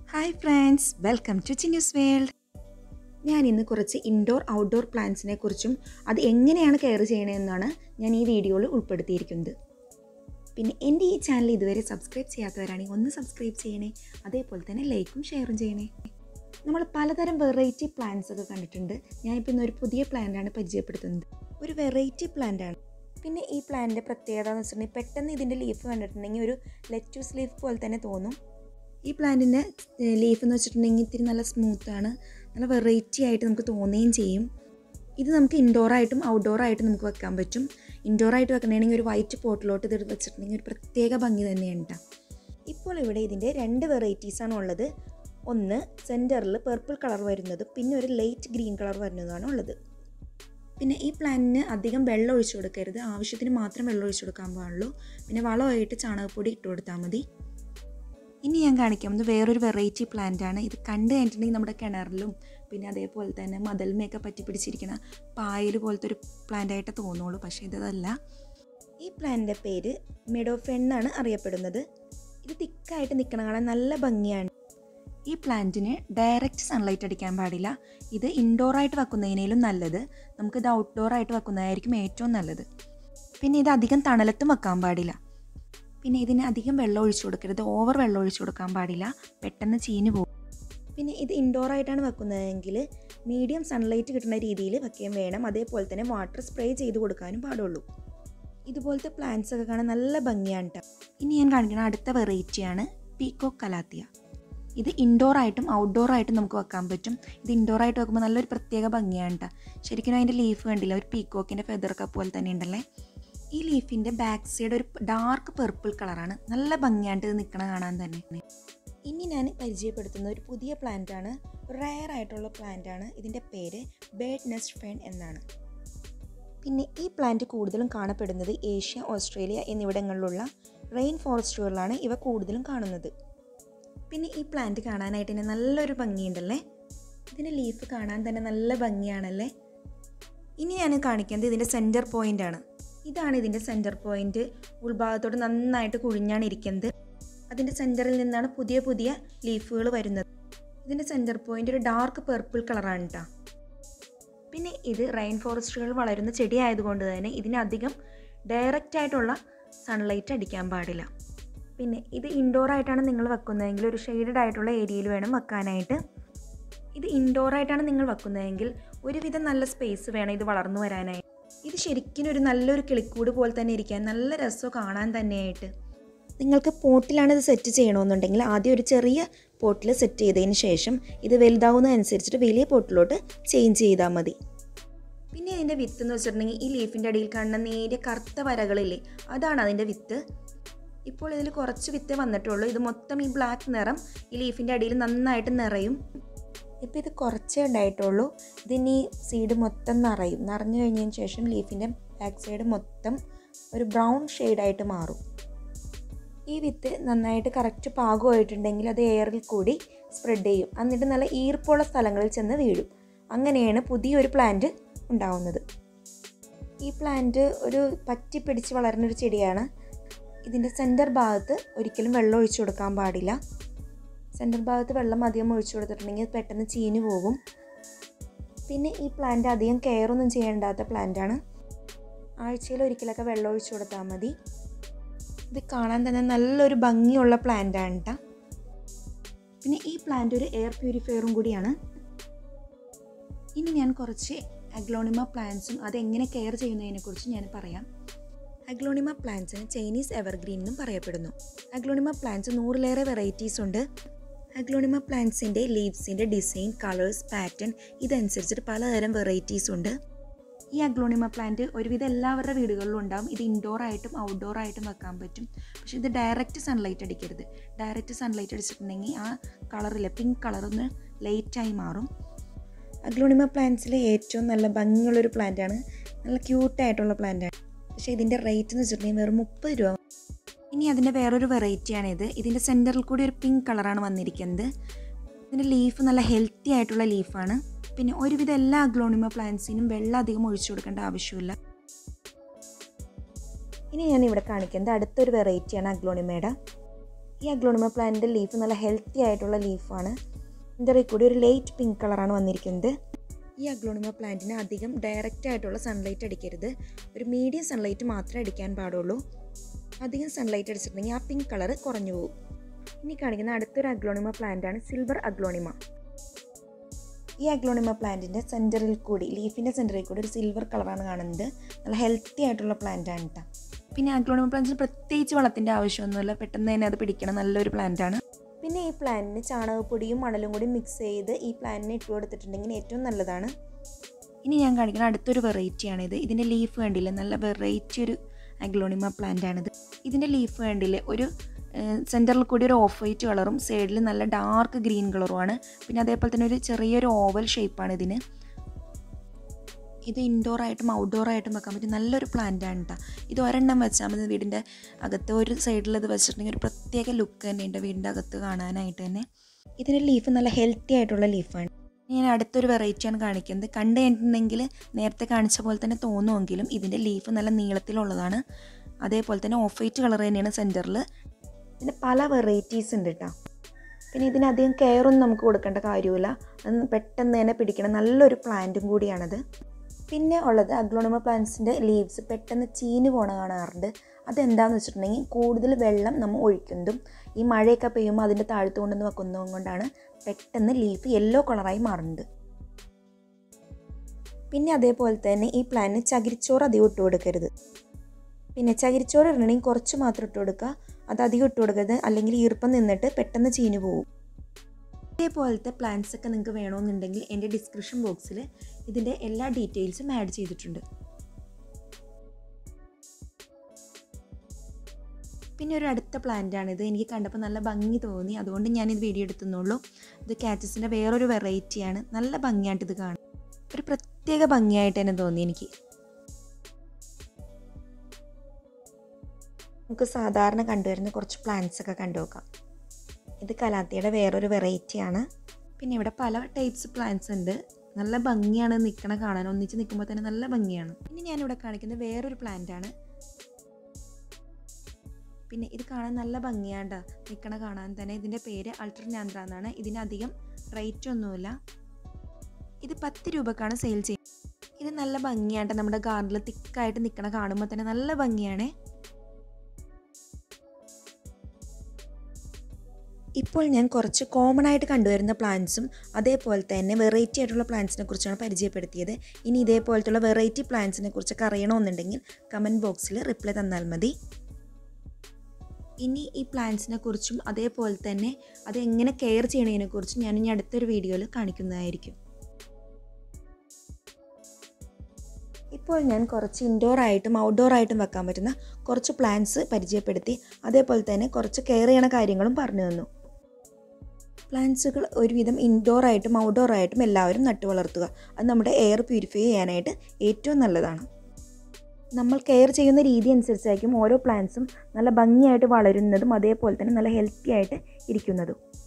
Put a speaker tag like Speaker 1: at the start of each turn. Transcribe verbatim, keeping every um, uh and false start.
Speaker 1: Hi friends, welcome to chinuzz world. ഞാൻ ഇന്ന് കുറച്ച് ഇൻഡോർ ഔട്ട്ഡോർ പ്ലാന്റ്സിനെ കുറിച്ചും അത് എങ്ങനെയാണ് കെയർ ചെയ്യണമെന്നാണ് ഞാൻ ഈ വീഡിയോയിൽ ഉൾപ്പെടുത്തിയിരിക്കുന്നത്. പിന്നെ എൻ്റെ ഈ ചാനൽ ഇതുവരെ സബ്സ്ക്രൈബ് ചെയ്യാത്തവരാണെങ്കിൽ ഒന്ന് സബ്സ്ക്രൈബ് ചെയ്യണേ, അതേപോലെ തന്നെ ലൈക്കും ഷെയറും ചെയ്യണേ. നമ്മൾ പലതരം വെറൈറ്റി പ്ലാന്റ്സ് ഒക്കെ കണ്ടിട്ടുണ്ട്. ഞാനിപ്പോൾ ഇന്നൊരു പുതിയ പ്ലാന്റാണ് പരിചയപ്പെടുത്തുന്നത്. ഒരു വെറൈറ്റി പ്ലാന്റാണ്. പിന്നെ ഈ പ്ലാന്റിൻ്റെ പ്രത്യേകത എന്ന് വെച്ചിട്ടുണ്ടെങ്കിൽ പെട്ടെന്ന് ഇതിൻ്റെ ലീഫ് കണ്ടിട്ടുണ്ടെങ്കിൽ ഒരു ലെറ്റൂസ് ലീഫ് പോലെ തന്നെ തോന്നും. ഈ പ്ലാന്റിൻ്റെ ലീഫ് എന്ന് വെച്ചിട്ടുണ്ടെങ്കിൽ ഇത്തിരി നല്ല സ്മൂത്താണ്, നല്ല വെറൈറ്റി ആയിട്ട് നമുക്ക് തോന്നുകയും ചെയ്യും. ഇത് നമുക്ക് ഇൻഡോറായിട്ടും ഔട്ട്ഡോറായിട്ടും നമുക്ക് വെക്കാൻ പറ്റും. ഇൻഡോറായിട്ട് വെക്കണമെങ്കിൽ ഒരു വൈറ്റ് പോട്ടിലോട്ട് ഇത് വെച്ചിട്ടുണ്ടെങ്കിൽ ഒരു പ്രത്യേക ഭംഗി തന്നെയാണ് കേട്ടോ. ഇപ്പോൾ ഇവിടെ ഇതിൻ്റെ രണ്ട് വെറൈറ്റീസാണ് ഉള്ളത്. ഒന്ന് സെൻറ്ററിൽ പർപ്പിൾ കളർ വരുന്നതും പിന്നെ ഒരു ലൈറ്റ് ഗ്രീൻ കളർ വരുന്നതുമാണ് ഉള്ളത്. പിന്നെ ഈ പ്ലാന്റിന് അധികം വെള്ളം ഒഴിച്ചു കൊടുക്കരുത്, ആവശ്യത്തിന് മാത്രം വെള്ളം ഒഴിച്ചു കൊടുക്കാൻ പാടുള്ളൂ. പിന്നെ വളമായിട്ട് ചാണകപ്പൊടി ഇട്ട് കൊടുത്താൽ മതി. ഇനി ഞാൻ കാണിക്കുന്നത് വേറൊരു വെറൈറ്റി പ്ലാന്റാണ്. ഇത് കണ്ടു കഴിഞ്ഞിട്ടുണ്ടെങ്കിൽ നമ്മുടെ കിണറിലും പിന്നെ അതേപോലെ തന്നെ മതൽമയൊക്കെ പറ്റി പിടിച്ചിരിക്കുന്ന പായൽ പോലത്തെ ഒരു പ്ലാന്റായിട്ട് തോന്നുള്ളൂ, പക്ഷേ ഇതല്ല. ഈ പ്ലാന്റിൻ്റെ പേര് മെഡോഫെൻ എന്നാണ് അറിയപ്പെടുന്നത്. ഇത് തിക്കായിട്ട് നിൽക്കണ കാണാൻ നല്ല ഭംഗിയാണ്. ഈ പ്ലാന്റിന് ഡയറക്റ്റ് സൺലൈറ്റ് അടിക്കാൻ പാടില്ല. ഇത് ഇൻഡോറായിട്ട് വെക്കുന്നതിനേലും നല്ലത്. നമുക്കിത് ഔട്ട്ഡോറായിട്ട് വെക്കുന്നതായിരിക്കും ഏറ്റവും നല്ലത്. പിന്നെ ഇത് അധികം തണലത്തും വെക്കാൻ പാടില്ല. പിന്നെ ഇതിന് അധികം വെള്ളം ഒഴിച്ചു കൊടുക്കരുത്, ഓവർ വെള്ളം ഒഴിച്ചു കൊടുക്കാൻ പാടില്ല, പെട്ടെന്ന് ചീഞ്ഞു പോകും. പിന്നെ ഇത് ഇൻഡോറായിട്ടാണ് വെക്കുന്നതെങ്കിൽ മീഡിയം സൺലൈറ്റ് കിട്ടുന്ന രീതിയിൽ വെക്കുകയും വേണം. അതേപോലെ തന്നെ വാട്ടർ സ്പ്രേ ചെയ്ത് കൊടുക്കാനും പാടുള്ളൂ. ഇതുപോലത്തെ പ്ലാന്റ്സ് ഒക്കെ കാണാൻ നല്ല ഭംഗിയാണ് കേട്ടോ. ഇനി ഞാൻ കാണിക്കുന്ന അടുത്ത വെറൈറ്റിയാണ് പീക്കോക്ക് കലാത്തിയ. ഇത് ഇൻഡോറായിട്ടും ഔട്ട്ഡോറായിട്ടും നമുക്ക് വെക്കാൻ പറ്റും. ഇത് ഇൻഡോറായിട്ട് വെക്കുമ്പോൾ നല്ലൊരു പ്രത്യേക ഭംഗിയാണ് കേട്ടോ. ശരിക്കും അതിൻ്റെ ലീഫ് കണ്ടില്ല, ഒരു പീക്കോക്കിൻ്റെ ഫെദറൊക്കെ പോലെ തന്നെ ഉണ്ടല്ലേ. ഈ ലീഫിൻ്റെ ബാക്ക് സൈഡ് ഒരു ഡാർക്ക് പർപ്പിൾ കളറാണ്, നല്ല ഭംഗിയായിട്ട് ഇത് നിൽക്കണ കാണാൻ തന്നെ. ഇനി ഞാൻ പരിചയപ്പെടുത്തുന്ന ഒരു പുതിയ പ്ലാന്റാണ്, റയർ ആയിട്ടുള്ള പ്ലാന്റാണ്. ഇതിൻ്റെ പേര് ബേർഡ് നെസ്റ്റ് ഫെൻ എന്നാണ്. പിന്നെ ഈ പ്ലാന്റ് കൂടുതലും കാണപ്പെടുന്നത് ഏഷ്യ, ഓസ്ട്രേലിയ എന്നിവിടങ്ങളിലുള്ള റെയിൻ ഫോറസ്റ്റുകളിലാണ് ഇവ കൂടുതലും കാണുന്നത്. പിന്നെ ഈ പ്ലാന്റ് കാണാനായിട്ട് തന്നെ നല്ലൊരു ഭംഗിയുണ്ടല്ലേ. ഇതിൻ്റെ ലീഫ് കാണാൻ തന്നെ നല്ല ഭംഗിയാണല്ലേ. ഇനി ഞാൻ കാണിക്കുന്നത് ഇതിൻ്റെ സെൻറ്റർ പോയിൻ്റ് ആണ്. ഇതാണ് ഇതിൻ്റെ സെൻറ്റർ പോയിൻ്റ്. ഉൾഭാഗത്തോട് നന്നായിട്ട് കുഴിഞ്ഞാണ് ഇരിക്കുന്നത്. അതിൻ്റെ സെൻറ്ററിൽ നിന്നാണ് പുതിയ പുതിയ ലീഫുകൾ വരുന്നത്. ഇതിൻ്റെ സെൻറ്റർ പോയിൻ്റ് ഒരു ഡാർക്ക് പർപ്പിൾ കളറാണ് കേട്ടോ. പിന്നെ ഇത് റെയിൻ ഫോറസ്റ്റുകൾ വളരുന്ന ചെടി ആയതുകൊണ്ട് തന്നെ ഇതിനധികം ഡയറക്റ്റ് ആയിട്ടുള്ള സൺലൈറ്റ് അടിക്കാൻ പാടില്ല. പിന്നെ ഇത് ഇൻഡോറായിട്ടാണ് നിങ്ങൾ വെക്കുന്നതെങ്കിൽ ഒരു ഷെയ്ഡഡ് ആയിട്ടുള്ള ഏരിയയിൽ വേണം വെക്കാനായിട്ട്. ഇത് ഇൻഡോറായിട്ടാണ് നിങ്ങൾ വെക്കുന്നതെങ്കിൽ ഒരുവിധം നല്ല സ്പേസ് വേണം ഇത് വളർന്നു വരാനായിട്ട്. ഇത് ശരിക്കും ഒരു നല്ലൊരു കിളിക്കൂട് പോലെ തന്നെ ഇരിക്കാൻ നല്ല രസം കാണാൻ തന്നെയായിട്ട്. നിങ്ങൾക്ക് പോട്ടിലാണ് ഇത് സെറ്റ് ചെയ്യണമെന്നുണ്ടെങ്കിൽ ആദ്യം ഒരു ചെറിയ പോട്ടിൽ സെറ്റ് ചെയ്തതിന് ശേഷം ഇത് വലുതാവുന്നതനുസരിച്ചിട്ട് വലിയ പോട്ടിലോട്ട് ചേഞ്ച് ചെയ്താൽ മതി. പിന്നെ ഇതിൻ്റെ വിത്ത് എന്ന് വെച്ചിട്ടുണ്ടെങ്കിൽ ഈ ലീഫിൻ്റെ അടിയിൽ കാണുന്ന നേരിയ കറുത്ത വരകളില്ലേ, അതാണ് അതിൻ്റെ വിത്ത്. ഇപ്പോൾ ഇതിൽ കുറച്ച് വിത്ത് വന്നിട്ടുള്ളൂ. ഇത് മൊത്തം ഈ ബ്ലാക്ക് നിറം ഈ ലീഫിൻ്റെ അടിയിൽ നന്നായിട്ട് നിറയും. ഇപ്പോൾ ഇത് കുറച്ചേ ഉണ്ടായിട്ടുള്ളൂ. ഇതിന് ഈ സീഡ് മൊത്തം നിറയും. നിറഞ്ഞു കഴിഞ്ഞതിന് ശേഷം ലീഫിൻ്റെ ബാക്ക് സൈഡ് മൊത്തം ഒരു ബ്രൗൺ ഷെയ്ഡായിട്ട് മാറും. ഈ വിത്ത് നന്നായിട്ട് കറക്റ്റ് പാകമായിട്ടുണ്ടെങ്കിൽ അത് എയറിൽ കൂടി സ്പ്രെഡ് ചെയ്യും. എന്നിട്ട് നല്ല ഈർപ്പുള്ള സ്ഥലങ്ങളിൽ ചെന്ന് വീഴും. അങ്ങനെയാണ് പുതിയൊരു പ്ലാന്റ് ഉണ്ടാവുന്നത്. ഈ പ്ലാന്റ് ഒരു പറ്റി പിടിച്ച് വളരുന്നൊരു ചെടിയാണ്. ഇതിൻ്റെ സെൻറ്റർ ഭാഗത്ത് ഒരിക്കലും വെള്ളം ഒഴിച്ചു കൊടുക്കാൻ പാടില്ല. സെൻറ്റർ ഭാഗത്ത് വെള്ളം അധികം ഒഴിച്ചു കൊടുത്തിട്ടുണ്ടെങ്കിൽ പെട്ടെന്ന് ചീഞ്ഞു പോകും. പിന്നെ ഈ പ്ലാന്റ് അധികം കെയറൊന്നും ചെയ്യേണ്ടാത്ത പ്ലാന്റാണ്. ആഴ്ചയിൽ ഒരിക്കലൊക്കെ വെള്ളം ഒഴിച്ചു കൊടുത്താൽ മതി. ഇത് കാണാൻ തന്നെ നല്ലൊരു ഭംഗിയുള്ള പ്ലാന്റാണ് കേട്ടോ. പിന്നെ ഈ പ്ലാന്റ് ഒരു എയർ പ്യൂരിഫയറും കൂടിയാണ്. ഇനി ഞാൻ കുറച്ച് അഗ്ലോണിമ പ്ലാന്റ്സും അതെങ്ങനെ കെയർ ചെയ്യുന്നതിനെക്കുറിച്ച് ഞാൻ പറയാം. അഗ്ലോണിമ പ്ലാന്റ്സിന് ചൈനീസ് എവർഗ്രീൻ എന്നും പറയപ്പെടുന്നു. അഗ്ലോണിമ പ്ലാന്റ്സ് നൂറിലേറെ വെറൈറ്റീസ് ഉണ്ട്. അഗ്ലോണിമ പ്ലാന്റ്സിൻ്റെ ലീവ്സിൻ്റെ ഡിസൈൻ, കളേഴ്സ്, പാറ്റേൺ ഇതനുസരിച്ചിട്ട് പലതരം വെറൈറ്റീസ് ഉണ്ട്. ഈ അഗ്ലോണിമ പ്ലാന്റ് ഒരുവിധം എല്ലാവരുടെ വീടുകളിലും ഉണ്ടാകും. ഇത് ഇൻഡോറായിട്ടും ഔട്ട്ഡോറായിട്ടും വെക്കാൻ പറ്റും. പക്ഷേ ഇത് ഡയറക്റ്റ് സൺലൈറ്റ് അടിക്കരുത്. ഡയറക്റ്റ് സൺലൈറ്റ് അടിച്ചിട്ടുണ്ടെങ്കിൽ ആ കളറില്ല, പിങ്ക് കളറൊന്ന് ലൈറ്റായി മാറും. അഗ്ലോണിമ പ്ലാന്റ്സിൽ ഏറ്റവും നല്ല ഭംഗിയുള്ളൊരു പ്ലാന്റാണ്, നല്ല ക്യൂട്ടായിട്ടുള്ള പ്ലാന്റാണ്. പക്ഷേ ഇതിൻ്റെ റേറ്റ് എന്ന് വെച്ചിട്ടുണ്ടെങ്കിൽ വെറും മുപ്പത് രൂപ. ഇനി അതിൻ്റെ വേറൊരു വെറൈറ്റിയാണിത്. ഇതിൻ്റെ സെൻറ്ററിൽ കൂടി ഒരു പിങ്ക് കളറാണ് വന്നിരിക്കുന്നത്. ഇതിൻ്റെ ലീഫ് നല്ല ഹെൽത്തി ആയിട്ടുള്ള ലീഫാണ്. പിന്നെ ഒരുവിധം എല്ലാ അഗ്ലോണിമ പ്ലാന്റ്സിനും വെള്ളം അധികം ഒഴിച്ചു കൊടുക്കേണ്ട ആവശ്യമില്ല. ഇനി ഞാൻ ഇവിടെ കാണിക്കുന്നത് അടുത്തൊരു വെറൈറ്റിയാണ് അഗ്ലോണിമയുടെ. ഈ അഗ്ലോണിമ പ്ലാന്റിൻ്റെ ലീഫ് നല്ല ഹെൽത്തി ആയിട്ടുള്ള ലീഫാണ്. ഇതിൻ്റെ കൂടി ഒരു ലൈറ്റ് പിങ്ക് കളറാണ് വന്നിരിക്കുന്നത്. ഈ അഗ്ലോണിമ പ്ലാന്റിന് അധികം ഡയറക്റ്റ് ആയിട്ടുള്ള സൺലൈറ്റ് അടിക്കരുത്. ഒരു മീഡിയം സൺലൈറ്റ് മാത്രമേ അടിക്കാൻ പാടുള്ളൂ. അധികം സൺലൈറ്റ് അടിച്ചിട്ടുണ്ടെങ്കിൽ ആ പിങ്ക് കളർ കുറഞ്ഞു പോകും. ഇനി കാണിക്കുന്ന അടുത്തൊരു അഗ്ലോണിമ പ്ലാന്റാണ് സിൽവർ അഗ്ലോണിമ. ഈ അഗ്ലോണിമ പ്ലാന്റിൻ്റെ സെൻറ്ററിൽ കൂടി ലീഫിൻ്റെ സെൻറ്ററിൽ കൂടി ഒരു സിൽവർ കളറാണ് കാണുന്നത്. നല്ല ഹെൽത്തി ആയിട്ടുള്ള പ്ലാന്റാണ് കേട്ടോ. പിന്നെ അഗ്ലോണിമ പ്ലാന്റിന് പ്രത്യേകിച്ച് വളത്തിൻ്റെ ആവശ്യമൊന്നുമില്ല, പെട്ടെന്ന് തന്നെ അത് പിടിക്കണം, നല്ലൊരു പ്ലാന്റാണ്. പിന്നെ ഈ പ്ലാന്റിന് ചാണകപ്പൊടിയും മണലും കൂടി മിക്സ് ചെയ്ത് ഈ പ്ലാന്റിന് ഇട്ട് കൊടുത്തിട്ടുണ്ടെങ്കിൽ ഏറ്റവും നല്ലതാണ്. ഇനി ഞാൻ കാണിക്കുന്ന അടുത്തൊരു വെറൈറ്റിയാണിത്. ഇതിൻ്റെ ലീഫ് കണ്ടില്ലേ, നല്ല വെറൈറ്റി ഒരു അഗ്ലോണിമ പ്ലാന്റാണിത്. ഇതിൻ്റെ ലീഫ് കണ്ടില്ലേ, ഒരു സെൻറ്ററിൽ കൂടി ഒരു ഓഫ് വൈറ്റ് കളറും സൈഡിൽ നല്ല ഡാർക്ക് ഗ്രീൻ കളറുമാണ്. പിന്നെ അതേപോലെ തന്നെ ഒരു ചെറിയൊരു ഓവൽ ഷേപ്പാണ് ഇതിന്. ഇത് ഇൻഡോർ ആയിട്ടും ഔട്ട്ഡോർ ആയിട്ടും വെക്കാൻ പറ്റും നല്ലൊരു പ്ലാന്റാണ് കേട്ടോ. ഇത് ഒരെണ്ണം വെച്ചാൽ മതി വീടിൻ്റെ അകത്ത്. ഒരു സൈഡിൽ ഇത് വെച്ചിട്ടുണ്ടെങ്കിൽ ഒരു പ്രത്യേക ലുക്ക് തന്നെയുണ്ട് വീടിൻ്റെ അകത്ത് കാണാനായിട്ട് തന്നെ. ഇതിൻ്റെ ലീഫ് നല്ല ഹെൽത്തി ആയിട്ടുള്ള ലീഫാണ്. ഞാൻ അടുത്തൊരു വെറൈറ്റിയാണ് കാണിക്കുന്നത്. കണ്ടു കഴിഞ്ഞിട്ടുണ്ടെങ്കിൽ നേരത്തെ കാണിച്ച പോലെ തന്നെ തോന്നുമെങ്കിലും ഇതിൻ്റെ ലീഫ് നല്ല നീളത്തിലുള്ളതാണ്. അതേപോലെ തന്നെ ഓഫ് വൈറ്റ് കളർ തന്നെയാണ് സെൻറ്ററിൽ. പിന്നെ പല വെറൈറ്റീസ് ഉണ്ട് കേട്ടോ. പിന്നെ ഇതിനധികം കെയറൊന്നും നമുക്ക് കൊടുക്കേണ്ട കാര്യമില്ല, അത് പെട്ടെന്ന് തന്നെ പിടിക്കണം നല്ലൊരു പ്ലാന്റും കൂടിയാണത്. പിന്നെ ഉള്ളത് അഗ്ലോണിമ പ്ലാന്റ്സിൻ്റെ ലീവ്സ് പെട്ടെന്ന് ചീഞ്ഞ് പോണ കാണാറുണ്ട്. അതെന്താണെന്ന് വെച്ചിട്ടുണ്ടെങ്കിൽ കൂടുതൽ വെള്ളം നമ്മൾ ഒഴിക്കുന്നതും ഈ മഴയൊക്കെ പെയ്യുമ്പോൾ അതിൻ്റെ താഴത്ത് കൊണ്ടുവന്ന് വെക്കുന്നതും കൊണ്ടാണ് പെട്ടെന്ന് ലീഫ് യെല്ലോ കളറായി മാറുന്നത്. പിന്നെ അതേപോലെ തന്നെ ഈ പ്ലാന്റിന് ചകിരിച്ചോറ് അധികം ഇട്ട് കൊടുക്കരുത്. പിന്നെ ചകിരിച്ചോറ് ഇടണമെങ്കിൽ കുറച്ച് മാത്രം ഇട്ട് കൊടുക്കുക, അത് അധികം ഇട്ട് കൊടുക്കരുത്, അല്ലെങ്കിൽ ഈർപ്പം നിന്നിട്ട് പെട്ടെന്ന് ചീഞ്ഞു പോകും. ഇതേപോലത്തെ പ്ലാന്റ്സ് ഒക്കെ നിങ്ങൾക്ക് വേണമെന്നുണ്ടെങ്കിൽ എൻ്റെ ഡിസ്ക്രിപ്ഷൻ ബോക്സിൽ ഇതിൻ്റെ എല്ലാ ഡീറ്റെയിൽസും ആഡ് ചെയ്തിട്ടുണ്ട്. പിന്നെ ഒരു അടുത്ത പ്ലാന്റാണിത്. എനിക്ക് കണ്ടപ്പോൾ നല്ല ഭംഗി തോന്നി, അതുകൊണ്ട് ഞാനിത് വീഡിയോ എടുത്തുന്നുള്ളൂ. ഇത് കാറ്റസിൻ്റെ വേറൊരു വെറൈറ്റിയാണ്. നല്ല ഭംഗിയായിട്ട് ഇത് കാണാം, ഒരു പ്രത്യേക ഭംഗിയായിട്ട് തന്നെ തോന്നി എനിക്ക്. നമുക്ക് സാധാരണ കണ്ടുവരുന്ന കുറച്ച് പ്ലാന്റ്സ് ഒക്കെ കണ്ടു നോക്കാം. ഇത് കലാത്തിയുടെ വേറൊരു വെറൈറ്റിയാണ്. പിന്നെ ഇവിടെ പല ടൈപ്സ് പ്ലാന്റ്സ് ഉണ്ട്. നല്ല ഭംഗിയാണ് നിൽക്കണ കാണാൻ, ഒന്നിച്ച് നിൽക്കുമ്പോൾ തന്നെ നല്ല ഭംഗിയാണ്. ഇനി ഞാനിവിടെ കാണിക്കുന്നത് വേറൊരു പ്ലാന്റാണ്. പിന്നെ ഇത് കാണാൻ നല്ല ഭംഗിയാണ്ട നിൽക്കണ കാണാൻ തന്നെ. ഇതിൻ്റെ പേര് അൾട്ടർനാന്ത്ര എന്നാണ്. ഇതിനധികം റേറ്റ് ഒന്നുമില്ല. ഇത് പത്ത് രൂപക്കാണ് സെയിൽ ചെയ്യുന്നത്. ഇത് നല്ല ഭംഗിയാണ്ട നമ്മുടെ ഗാർഡനിൽ തിക്കായിട്ട് നിൽക്കണ കാണുമ്പോൾ തന്നെ നല്ല ഭംഗിയാണ്. ഇപ്പോൾ ഞാൻ കുറച്ച് കോമൺ ആയിട്ട് കണ്ടുവരുന്ന പ്ലാന്റ്സും അതേപോലെ തന്നെ വെറൈറ്റി ആയിട്ടുള്ള പ്ലാന്റ്സിനെ കുറിച്ചാണ് പരിചയപ്പെടുത്തിയത്. ഇനി ഇതേപോലത്തുള്ള വെറൈറ്റി പ്ലാന്റ്സിനെ കുറിച്ചൊക്കെ അറിയണമെന്നുണ്ടെങ്കിൽ കമൻറ്റ് ബോക്സിൽ റിപ്ലൈ തന്നാൽ മതി. ഇനി ഈ പ്ലാന്റ്സിനെ കുറിച്ചും അതേപോലെ തന്നെ അത് എങ്ങനെ കെയർ ചെയ്യണതിനെക്കുറിച്ചും ഞാൻ ഇനി അടുത്തൊരു വീഡിയോയിൽ കാണിക്കുന്നതായിരിക്കും. ഇപ്പോൾ ഞാൻ കുറച്ച് ഇൻഡോർ ആയിട്ടും ഔട്ട്ഡോർ ആയിട്ടും വെക്കാൻ പറ്റുന്ന കുറച്ച് പ്ലാന്റ്സ് പരിചയപ്പെടുത്തി, അതേപോലെ തന്നെ കുറച്ച് കെയർ ചെയ്യണ കാര്യങ്ങളും പറഞ്ഞു തന്നു. പ്ലാന്റ്സുകൾ ഒരുവിധം ഇൻഡോർ ആയിട്ടും ഔട്ട്ഡോർ ആയിട്ടും എല്ലാവരും നട്ടു വളർത്തുക. അത് നമ്മുടെ എയർ പ്യൂരിഫൈ ചെയ്യാനായിട്ട് ഏറ്റവും നല്ലതാണ്. നമ്മൾ കെയർ ചെയ്യുന്ന രീതി അനുസരിച്ചായിരിക്കും ഓരോ പ്ലാന്റ്സും നല്ല ഭംഗിയായിട്ട് വളരുന്നതും അതേപോലെ തന്നെ നല്ല ഹെൽത്തി ആയിട്ട് ഇരിക്കുന്നതും.